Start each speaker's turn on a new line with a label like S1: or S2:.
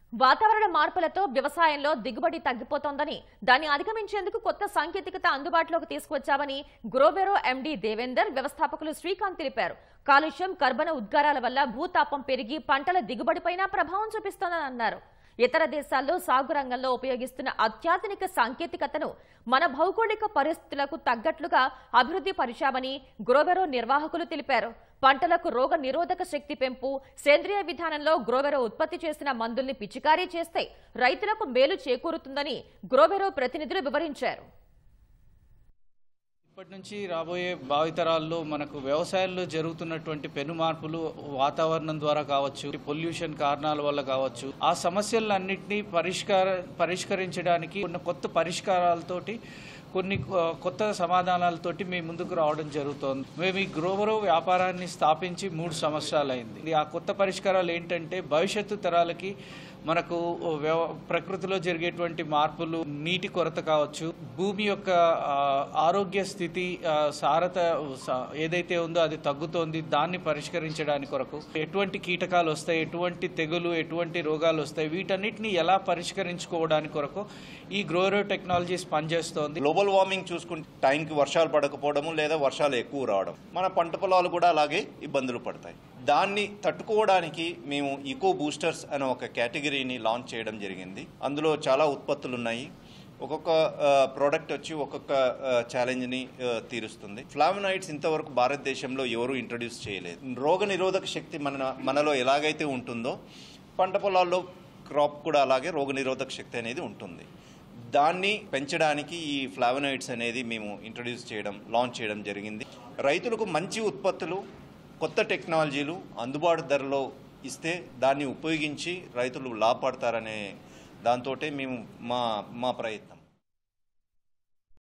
S1: వాతావరణ మార్పులతో వ్యవసాయంలో దిగుబడి తగ్గిపోతోందని, దాన్ని అధిగమించేందుకు కొత్త సాంకేతికత అందుబాటులోకి తీసుకువచ్చామని గ్రోవెరో ఎండీ దేవేందర్, వ్యవస్థాపకులు శ్రీకాంత్ తెలిపారు. కాలుష్యం, కర్బన ఉద్గారాల వల్ల భూతాపం పెరిగి పంటల దిగుబడిపైన ప్రభావం చూపిస్తోందని అన్నారు. ఇతర దేశాల్లో సాగు రంగంలో ఉపయోగిస్తున్న అత్యాధునిక సాంకేతికతను మన భౌగోళిక పరిస్థితులకు తగ్గట్లుగా అభివృద్ధి పరిచామని గ్రోవెరో నిర్వాహకులు తెలిపారు. పంటలకు రోగ నిరోధక శక్తి పెంపు, సేంద్రియ విధానంలో గ్రోవెరో ఉత్పత్తి చేసిన మందుల్ని పిచికారీ చేస్తే రైతులకు మేలు చేకూరుతుందని గ్రోవెరో ప్రతినిధులు వివరించారు.
S2: ఇప్పటి నుంచి రాబోయే భావితరాల్లో మనకు వ్యవసాయంలో జరుగుతున్నటువంటి పెను మార్పులు వాతావరణం ద్వారా కావచ్చు, పొల్యూషన్ కారణాల వల్ల కావచ్చు, ఆ సమస్యలన్నింటినీ పరిష్కరించడానికి ఉన్న కొత్త పరిష్కారాలతోటి, కొన్ని కొత్త సమాధానాలతోటి మేము ముందుకు రావడం జరుగుతోంది. మేము ఈ గ్రోవెరో వ్యాపారాన్ని స్థాపించి 3 సంవత్సరాలు అయింది. ఆ కొత్త పరిష్కారాలు ఏంటంటే, భవిష్యత్తు తరాలకి మనకు ప్రకృతిలో జరిగేటువంటి మార్పులు, నీటి కొరత కావచ్చు, భూమి యొక్క ఆరోగ్య స్థితి, సారత ఏదైతే ఉందో అది తగ్గుతోంది, దాన్ని పరిష్కరించడానికి కొరకు ఎటువంటి కీటకాలు వస్తాయి, ఎటువంటి తెగులు, ఎటువంటి రోగాలు వస్తాయి, వీటన్నిటిని ఎలా పరిష్కరించుకోవడానికి కొరకు ఈ గ్రోవెరో టెక్నాలజీస్ పనిచేస్తోంది.
S3: గ్లోబల్ వార్మింగ్ చూసుకుంటే టైంకి వర్షాలు పడకపోవడము లేదా వర్షాలు ఎక్కువ రావడం, మన పంట పొలాలు కూడా అలాగే ఇబ్బందులు పడతాయి. దాన్ని తట్టుకోవడానికి మేము ఈకో బూస్టర్స్ అనే ఒక కేటగిరీని లాంచ్ చేయడం జరిగింది. అందులో చాలా ఉత్పత్తులు ఉన్నాయి. ఒక్కొక్క ప్రోడక్ట్ వచ్చి ఒక్కొక్క ఛాలెంజ్ని తీరుస్తుంది. ఫ్లావనాయిడ్స్ ఇంతవరకు భారతదేశంలో ఎవరూ ఇంట్రడ్యూస్ చేయలేదు. రోగ నిరోధక శక్తి మనలో ఎలాగైతే ఉంటుందో, పంట పొలాల్లో క్రాప్ కూడా అలాగే రోగ నిరోధక శక్తి అనేది ఉంటుంది. దాన్ని పెంచడానికి ఈ ఫ్లావనాయిడ్స్ అనేది మేము ఇంట్రడ్యూస్ చేయడం, లాంచ్ చేయడం జరిగింది. రైతులకు మంచి ఉత్పత్తులు, కొత్త టెక్నాలజీలు అందుబాటు ధరలో ఇస్తే దాన్ని ఉపయోగించి రైతులు లాభపడతారనే దాంతోటే మేము మా ప్రయత్నం.